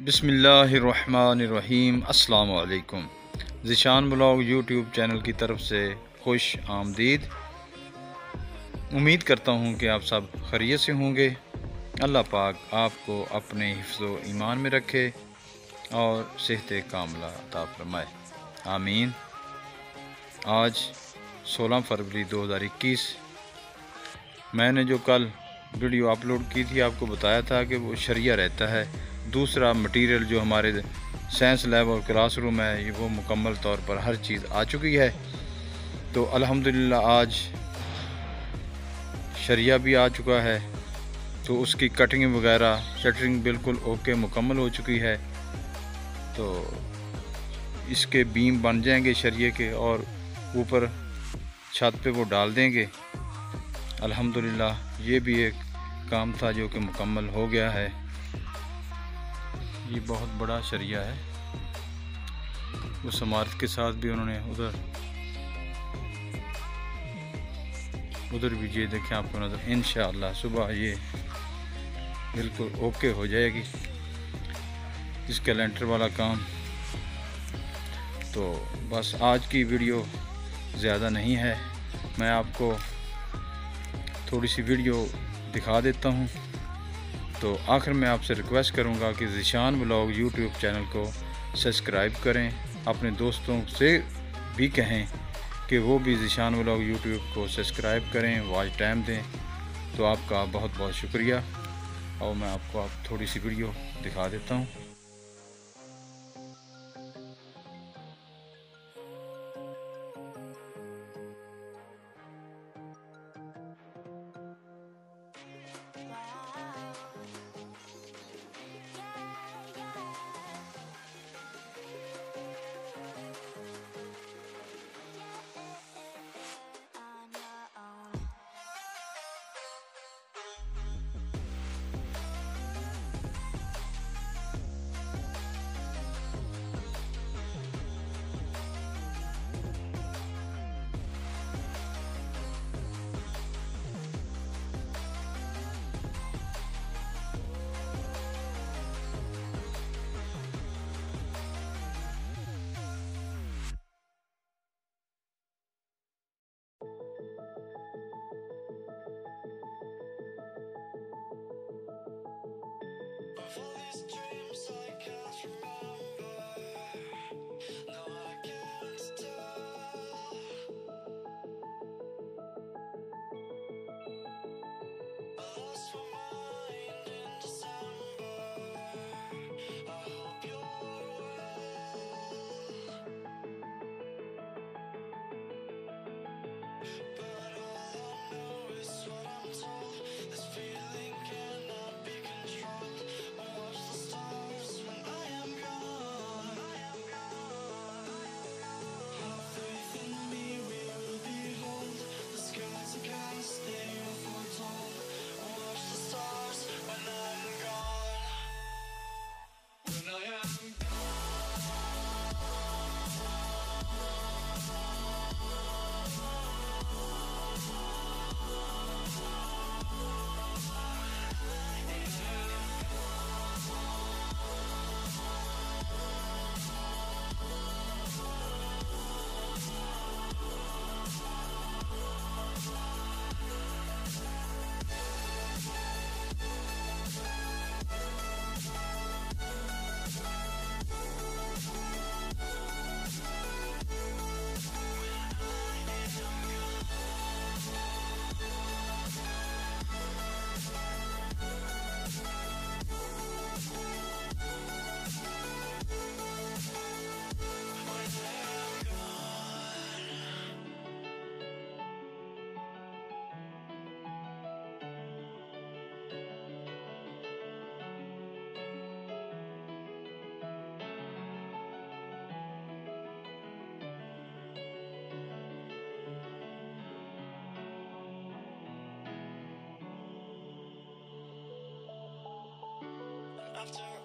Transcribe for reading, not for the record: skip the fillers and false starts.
बिस्मिल्लाहिर्रहमानिर्रहीम। अस्सलाम वालेकुम। ज़ीशान ब्लॉग यूट्यूब चैनल की तरफ से खुश आमदीद। उम्मीद करता हूँ कि आप सब खैरियत से होंगे। अल्लाह पाक आपको अपने हिफ्ज़ो ईमान में रखे और सेहत कामला अता फरमाए, आमीन। आज 16 फरवरी 2021 मैंने जो कल वीडियो अपलोड की थी, आपको बताया था कि वो शरिया रहता है। दूसरा मटेरियल जो हमारे साइंस लैब और क्लासरूम है, वो मुकम्मल तौर पर हर चीज़ आ चुकी है। तो अल्हम्दुलिल्लाह आज शरिया भी आ चुका है, तो उसकी कटिंग वगैरह शटरिंग बिल्कुल ओके मुकम्मल हो चुकी है। तो इसके बीम बन जाएंगे शरिये के और ऊपर छत पे वो डाल देंगे। अल्हम्दुलिल्लाह ये भी एक काम था जो कि मुकम्मल हो गया है। ये बहुत बड़ा शरिया है। उस इमारत के साथ भी उन्होंने उधर भी ये देखें आपको नज़र। इंशाअल्लाह सुबह ये बिल्कुल ओके हो जाएगी इसके लेंटर वाला काम। तो बस आज की वीडियो ज़्यादा नहीं है, मैं आपको थोड़ी सी वीडियो दिखा देता हूँ। तो आखिर में आपसे रिक्वेस्ट करूँगा कि ज़ीशान ब्लॉग यूट्यूब चैनल को सब्सक्राइब करें। अपने दोस्तों से भी कहें कि वो भी ज़ीशान ब्लॉग यूट्यूब को सब्सक्राइब करें, वॉच टाइम दें। तो आपका बहुत बहुत शुक्रिया। और मैं आपको थोड़ी सी वीडियो दिखा देता हूँ। After